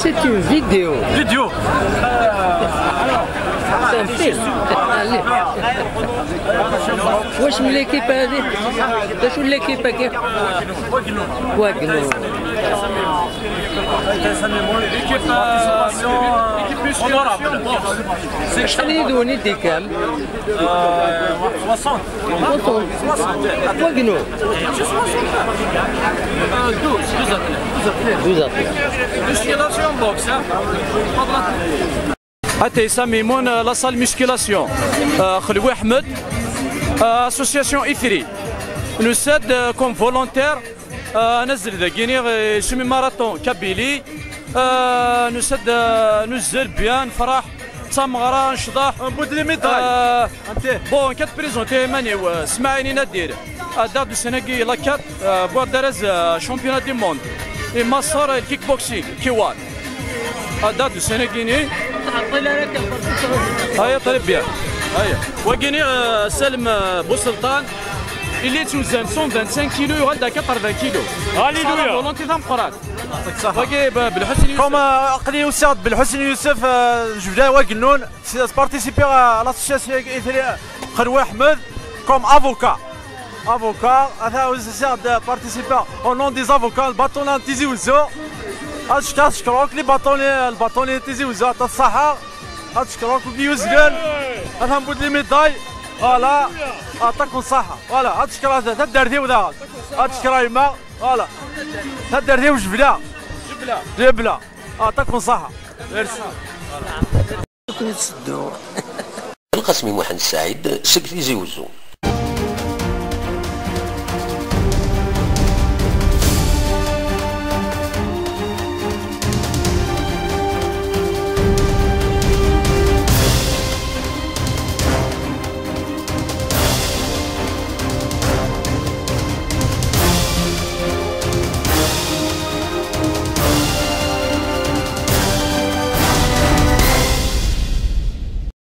C'est une vidéo. Vidéo. C'est un film. واش من ليكيب هذه؟ شو الليكيب هكا؟ واغنو. شحال يدوني دي كام؟ 60. واغنو. 12 Musculation box. Atessa Mimoun, la salle musculation. Khloui Ahmed, association IFRI. Nous aide comme volontaire. نزل ذا كيني سيمي ماراثون كابيلي نسد نزل بيان فرح تمغرا نشطاح بود لي ميداي بون كات بريزونتي ماني سمعيني ندير دار دو سينيغي لاكات بوردرز شامبيونات دي موند اي ماستر الكيك بوكسينغ كيوان دار دو سينيغيني هيا طيب بيان هيا وكيني سالم بوسلطان اللي توزن 125 كيلو يغدا 80 كيلو هاليلويا فولونتي تاع مقرات يعطيك الصحة بالحسن يوسف كما قلي وساد بالحسن يوسف جبدا واقنون بارتيسيبي à l'association خلوي احمد comme avocat هذا وساد بارتيسيبي au nom des avocats الباطون تيزي وزو اشكروك لي الباطون تيزي وزو تاع الصحة اشكروك بيوزقن هذا نبود لي ميداي فوالا يعطيكم الصحة فوالا هاد الشكرا هذا الدردي وذا هاد الشكرا يما فوالا هاد الدردي وجبلة جبلة يعطيكم الصحة ميرسي نتسدو القاسمي محمد السعيد سكتي زيوزو